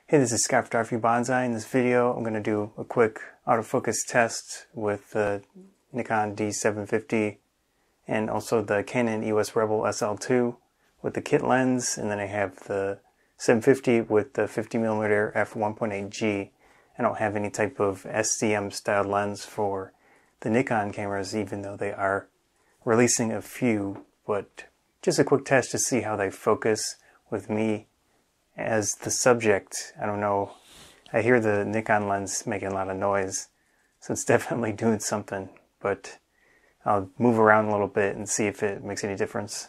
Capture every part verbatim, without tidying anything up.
Hey, this is Scott from Banzai. In this video, I'm going to do a quick autofocus test with the Nikon D seven fifty and also the Canon E O S Rebel S L two with the kit lens, and then I have the seven fifty with the fifty millimeter f one point eight G. I don't have any type of S D M style lens for the Nikon cameras, even though they are releasing a few, but just a quick test to see how they focus with me as the subject. I don't know, I hear the Nikon lens making a lot of noise, so it's definitely doing something, but I'll move around a little bit and see if it makes any difference.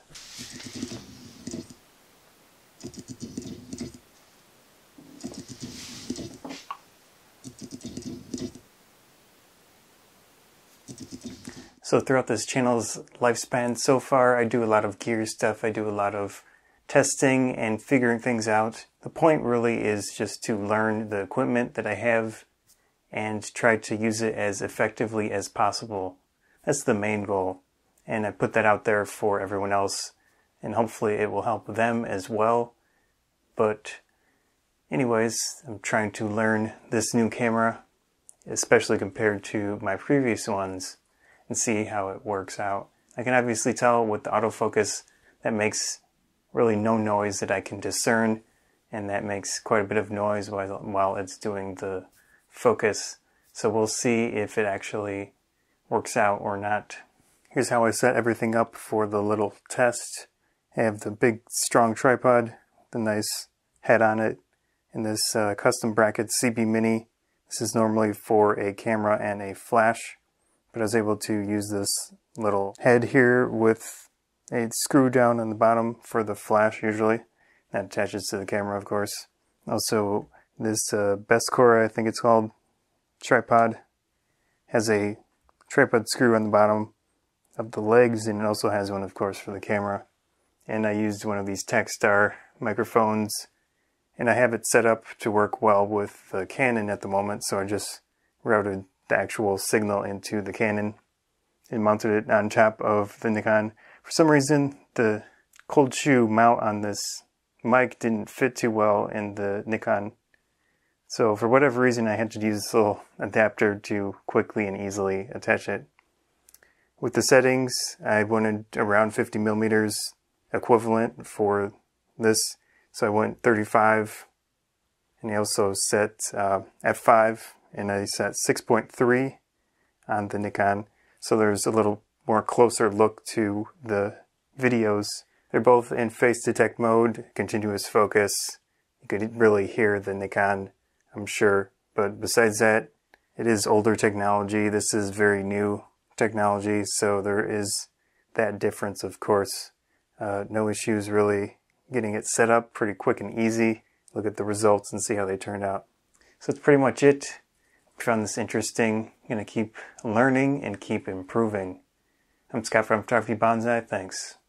So throughout this channel's lifespan so far, I do a lot of gear stuff, I do a lot of testing and figuring things out. The point really is just to learn the equipment that I have and try to use it as effectively as possible. That's the main goal, and I put that out there for everyone else, and hopefully it will help them as well. But anyways, I'm trying to learn this new camera, especially compared to my previous ones, and see how it works out. I can obviously tell with the autofocus that makes really no noise that I can discern, and that makes quite a bit of noise while, while it's doing the focus. So we'll see if it actually works out or not. Here's how I set everything up for the little test. I have the big strong tripod, the nice head on it, and this uh, custom bracket C B Mini. This is normally for a camera and a flash, but I was able to use this little head here with a screw down on the bottom for the flash usually. That attaches to the camera, of course. Also, this uh, Bestcore, I think it's called, tripod, has a tripod screw on the bottom of the legs, and it also has one, of course, for the camera. And I used one of these Techstar microphones, and I have it set up to work well with the Canon at the moment, so I just routed the actual signal into the Canon and mounted it on top of the Nikon. For some reason, the cold shoe mount on this mic didn't fit too well in the Nikon. So for whatever reason, I had to use this little adapter to quickly and easily attach it. With the settings, I wanted around fifty millimeters equivalent for this. So I went thirty-five, and I also set uh, f five, and I set six point three on the Nikon. So there's a little more closer look to the videos. They're both in face detect mode, continuous focus. You could really hear the Nikon, I'm sure. But besides that, it is older technology. This is very new technology, so there is that difference, of course. Uh, no issues really getting it set up, pretty quick and easy. Look at the results and see how they turned out. So that's pretty much it. I found this interesting. I'm going to keep learning and keep improving. I'm Scott from Banzai. Thanks.